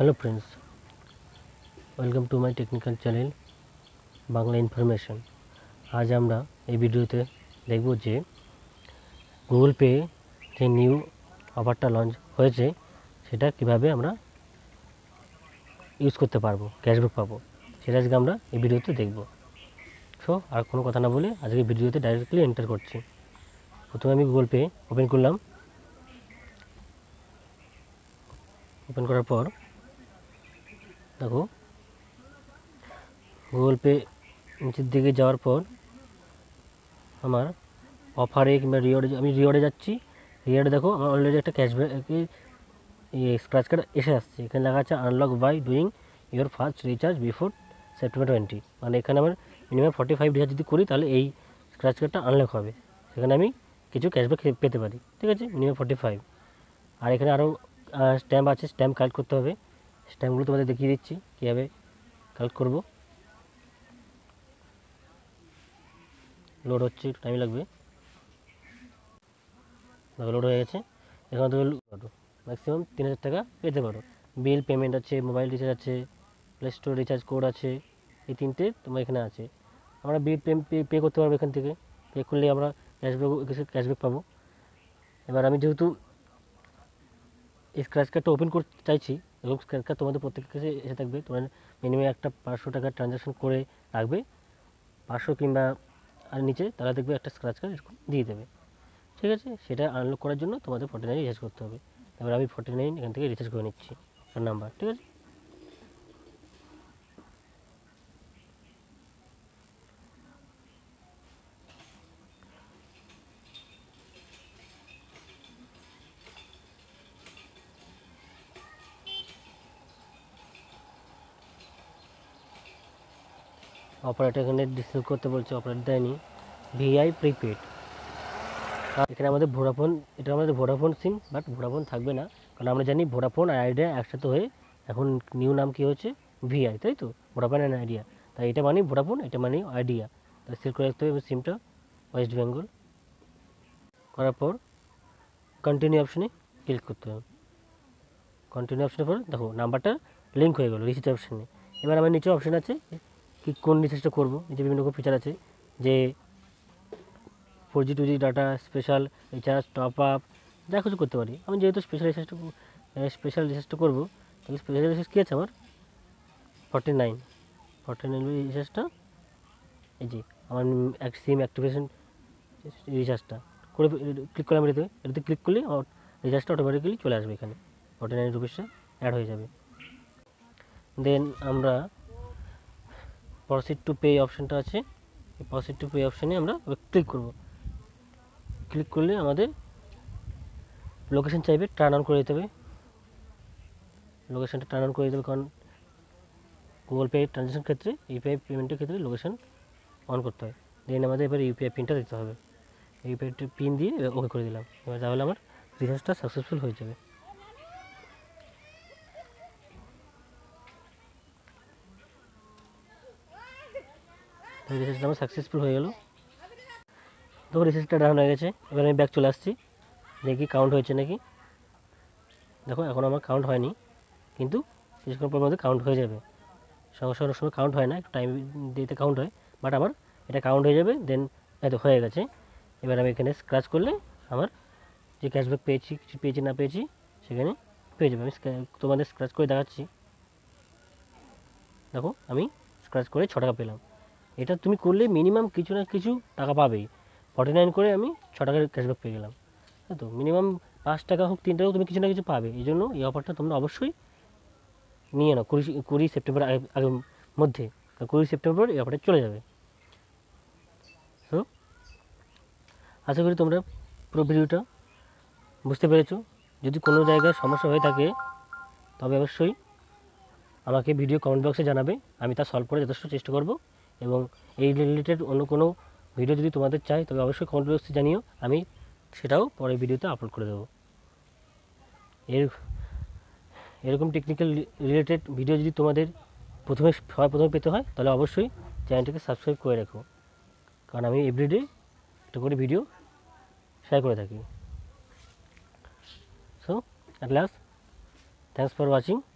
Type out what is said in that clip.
Hello friends, welcome to my technical channel Bangla information. आज আমরা এই ভিডিওতে দেখব যে গুগল পে যে নিউ অফারটা লঞ্চ হয়েছে সেটা কিভাবে আমরা ইউজ করতে পারবো, ক্যাশব্যাক পাবো, সেটা আজকে আমরা এই ভিডিওতে দেখব। সো আর কোনো কথা না বলে আজকে ভিডিওতে ডাইরেক্টলি এন্টার করছি। প্রথমে আমি গুগল পে ওপেন করলাম। ওপেন করার পর দেখো গুগল পে নিচের দিকে যাওয়ার পর আমার অফারে কিংবা রিওয়ার্ডে আমি রিওয়ার্ডে যাচ্ছি। রিওয়ার্ডে দেখো আমার অলরেডি একটা ক্যাশব্যাক স্ক্র্যাচ কার্ড এসে আসছে। এখানে লেখা আছে unlock by doing your first recharge before September 20। মানে এখানে আমার মিনিমাম 45 রিচার্জ যদি করি তাহলে এই স্ক্র্যাচ কার্ডটা আনলক হবে। সেখানে আমি কিছু ক্যাশব্যাক পেতে পারি, ঠিক আছে, মিনিমাম 45। আর এখানে আরও স্ট্যাম্প আছে, স্ট্যাম্প কালেক্ট করতে হবে। স্ট্যাম্পগুলো তোমাদের দেখিয়ে দিচ্ছি কীভাবে কালেক্ট করবো। লোড হচ্ছে, একটু টাইম লাগবে। দেখো লোড হয়ে গেছে। এখানে তুমি ম্যাক্সিমাম 3000 টাকা পেতে পারো। বিল পেমেন্ট আছে, মোবাইল রিচার্জ আছে, প্লে স্টোর রিচার্জ কোড আছে, এই তিনটে তোমার এখানে আছে। আমরা বিল পে করতে পারবো এখান থেকে। পে করলে আমরা ক্যাশব্যাক পাবো। এবার আমি যেহেতু স্ক্র্যাচ কার্ডটা ওপেন করতে চাইছি এবং স্ক্র্যাচ কার্ড তোমাদের প্রত্যেকের কাছে এসে থাকবে, তোমার মিনিমাম একটা 500 টাকার ট্রানজ্যাকশন করে রাখবে, 500 কিংবা আর নিচে তারা দেখবে একটা স্ক্র্যাচ কার্ড এরকম দিয়ে দেবে, ঠিক আছে। সেটা আনলক করার জন্য তোমাদের 49 রিচার্জ করতে হবে। এবার আমি 49 এখান থেকে রিচার্জ করে নিচ্ছি নাম্বার, ঠিক আছে। অপারেটর এখানে ডিসপ্লে করতে বলছে, অপারেটর দেয়নি। ভিআই প্রিপেড, এখানে আমাদের ভোডাফোন, এটা আমাদের ভোডাফোন সিম, বাট ভোডাফোন থাকবে না, কারণ আমরা জানি ভোডাফোন আর আইডিয়া একসাথে হয়ে এখন নিউ নাম কী হচ্ছে, ভিআই, তাই তো, ভোডাফোন অ্যান্ড আইডিয়া। তাই এটা মানি ভোডাফোন, এটা মানি আইডিয়া। তাই সিলেক্ট করে রাখতে হবে সিমটা ওয়েস্ট বেঙ্গল। করার পর কন্টিনিউ অপশানে ক্লিক করতে হবে। কন্টিনিউ অপশানের পর দেখো নাম্বারটা লিঙ্ক হয়ে গেল রিচার্জ অপশানে। এবার আমার নিচে অপশান আছে কি কোন রিচার্জটা করবো। নিচে বিভিন্ন রকম ফিচার আছে, যে 4G 2G data, special recharge, top up, যা কিছু করতে পারি। আমি যেহেতু স্পেশাল রিচার্জটা করবো, তাহলে স্পেশাল রিচার্জ কী আছে আমার 49 রিচার্জটা, এই যে আমার সিম অ্যাক্টিভেশন রিচার্জটা করে ক্লিক করলাম। এটাতে ক্লিক করলে আমার রিচার্জটা অটোমেটিক্যালি চলে আসবে, এখানে 49 রুপিসটা অ্যাড হয়ে যাবে। দেন আমরা প্রসিড টু পে অপশানটা আছে, এই প্রসিড টু পে অপশানে আমরা ক্লিক করব। ক্লিক করলে আমাদের লোকেশন চাইবে, টার্ন অন করে দিতে হবে। লোকেশনটা টার্ন অন করে দিতে হবে, কারণ গুগল পে ট্রানজ্যাকশন ক্ষেত্রে, ইউপিআই পেমেন্টের ক্ষেত্রে লোকেশন অন করতে হয়। দেন আমাদের এবার ইউপিআই পিনটা দিতে হবে। ইউপিআই পিন দিয়ে ওকে করে দিলাম। এবার তাহলে আমার রিচার্জটা সাকসেসফুল হয়ে যাবে। রিচার্জটা আমার সাকসেসফুল হয়ে গেল। দেখো রিচার্জটা ডান হয়ে গেছে। এবার আমি ব্যাক চলে আসছি, দেখি কাউন্ট হয়েছে নাকি। দেখো এখন আমার কাউন্ট হয়নি, কিন্তু কিছুক্ষণ পর মধ্যে কাউন্ট হয়ে যাবে। সঙ্গে সঙ্গে সময় কাউন্ট হয় না, একটু টাইম দিতে কাউন্ট হয়, বাট আমার এটা কাউন্ট হয়ে যাবে। দেন এত হয়ে গেছে। এবার আমি এখানে স্ক্র্যাচ করলে আমার যে ক্যাশব্যাক পেয়েছি, কিছু পেয়েছি না পেয়েছি সেখানে পেয়ে যাবে। আমি তোমাদের স্ক্র্যাচ করে দেখাচ্ছি। দেখো আমি স্ক্র্যাচ করে 6 টাকা পেলাম। এটা তুমি করলে মিনিমাম কিছু না কিছু টাকা পাবেই। 49 করে আমি 6 টাকার ক্যাশব্যাক পেয়ে গেলাম, তাই তো। মিনিমাম 5 টাকা হোক, 3 টাকা হোক, তুমি কিছু না কিছু পাবে। এই জন্য এই অফারটা তোমরা অবশ্যই নিয়ে নাও 20 সেপ্টেম্বর আগের মধ্যে। 20 সেপ্টেম্বর এই অফারটা চলে যাবে। তো আশা করি তোমরা পুরো ভিডিওটা বুঝতে পেরেছো। যদি কোনো জায়গায় সমস্যা হয়ে থাকে তবে অবশ্যই আমাকে ভিডিও কমেন্ট বক্সে জানাবে, আমি তা সলভ করে যথেষ্ট চেষ্টা করব। এবং এই রিলেটেড অন্য কোনো ভিডিও যদি তোমাদের চাই তবে অবশ্যই কমেন্ট বক্সে জানিও, আমি সেটাও পরের ভিডিওতে আপলোড করে দেবো। এরকম টেকনিক্যাল রিলেটেড ভিডিও যদি তোমাদের প্রথমে পেতে হয় তাহলে অবশ্যই চ্যানেলটিকে সাবস্ক্রাইব করে রাখো, কারণ আমি এভরিডে একটা করে ভিডিও শেয়ার করে থাকি। So at last, thanks for watching.